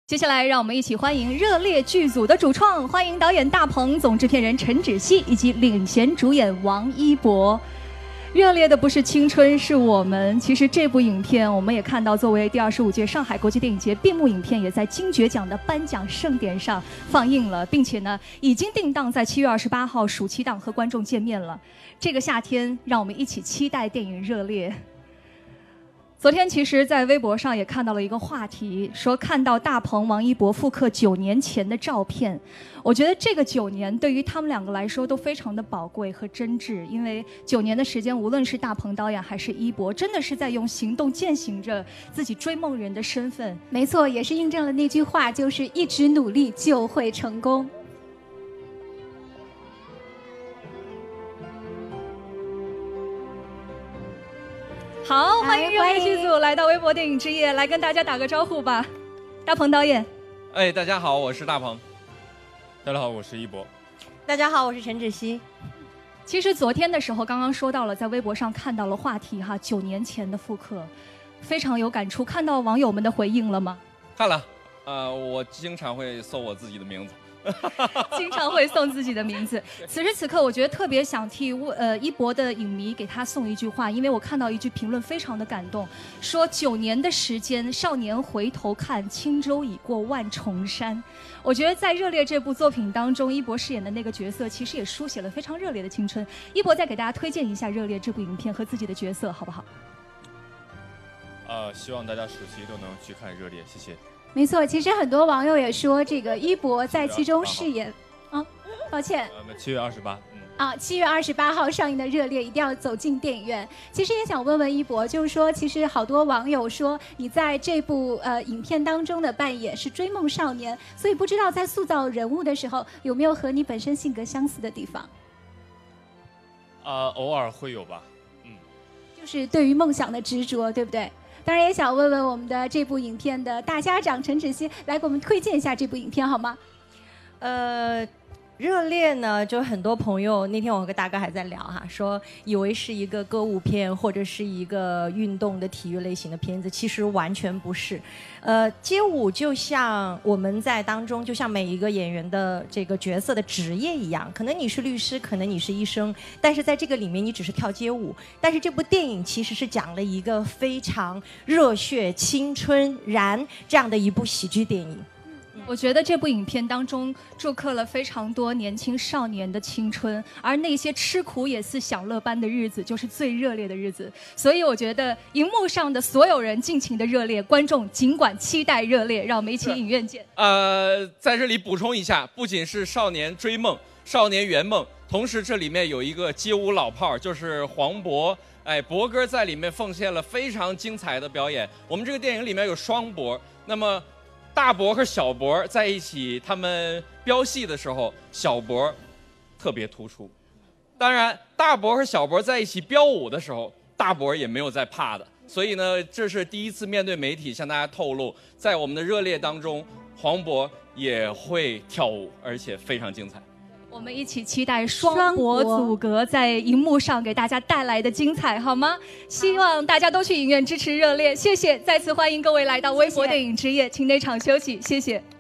接下来，让我们一起欢迎热烈剧组的主创，欢迎导演大鹏、总制片人陈芷希以及领衔主演王一博。热烈的不是青春，是我们。其实这部影片，我们也看到，作为第25届上海国际电影节闭幕影片，也在金爵奖的颁奖盛典上放映了，并且呢，已经定档在7月28号暑期档和观众见面了。这个夏天，让我们一起期待电影《热烈》。昨天其实，在微博上也看到了一个话题，说看到大鹏、王一博复刻9年前的照片。我觉得这个9年对于他们两个来说都非常的宝贵和真挚，因为9年的时间，无论是大鹏导演还是一博，真的是在用行动践行着自己追梦人的身份。 没错，也是印证了那句话，就是一直努力就会成功。 好，欢迎热烈剧组来到微博电影之夜，来跟大家打个招呼吧。大鹏导演， 大家好，我是大鹏。 大家好，我是一博。 大家好，我是陈芷希。 其实昨天的时候，刚刚说到了，在微博上看到了话题哈，9年前的复刻，非常有感触。看到网友们的回应了吗？ 看了，我经常会搜我自己的名字。 经常会送自己的名字。此时此刻，我觉得特别想替一博的影迷给他送一句话，因为我看到一句评论非常的感动，说9年的时间，少年回头看，轻舟已过万重山。我觉得在《热烈》这部作品当中，一博饰演的那个角色，其实也书写了非常热烈的青春。一博再给大家推荐一下《热烈》这部影片和自己的角色，好不好？ 希望大家暑期都能去看《热烈》，谢谢。 没错，其实很多网友也说，这个一博在其中饰演抱歉 ，7月28， 7月28号上映的《热烈》一定要走进电影院。其实也想问问一博，就是说，其实好多网友说你在这部影片当中的扮演是追梦少年，所以不知道在塑造人物的时候有没有和你本身性格相似的地方？ 偶尔会有吧， 就是对于梦想的执着，对不对？当然也想问问我们的这部影片的大家长陈芷希，来给我们推荐一下这部影片好吗？ 热烈呢，就很多朋友那天我和大哥还在聊哈，说以为是一个歌舞片或者是一个运动的体育类型的片子，其实完全不是。街舞就像我们在当中，就像每一个演员的这个角色的职业一样，可能你是律师，可能你是医生，但是在这个里面你只是跳街舞。但是这部电影其实是讲了一个非常热血、青春燃这样的一部喜剧电影。 我觉得这部影片当中注刻了非常多年轻少年的青春，而那些吃苦也似享乐般的日子，就是最热烈的日子。所以我觉得荧幕上的所有人尽情的热烈，观众尽管期待热烈，让我们一起影院见。 在这里补充一下，不仅是少年追梦、少年圆梦，同时这里面有一个街舞老炮，就是黄渤。博哥在里面奉献了非常精彩的表演。我们这个电影里面有双博，那么大博和小博在一起，他们飙戏的时候，小博特别突出。当然，大博和小博在一起飙舞的时候，大博也没有在怕的。所以呢，这是第一次面对媒体向大家透露，在我们的热烈当中，黄渤也会跳舞，而且非常精彩。 我们一起期待双博组阁在荧幕上给大家带来的精彩，好吗？希望大家都去影院支持热烈，谢谢！再次欢迎各位来到微博电影之夜，请内场休息，谢谢。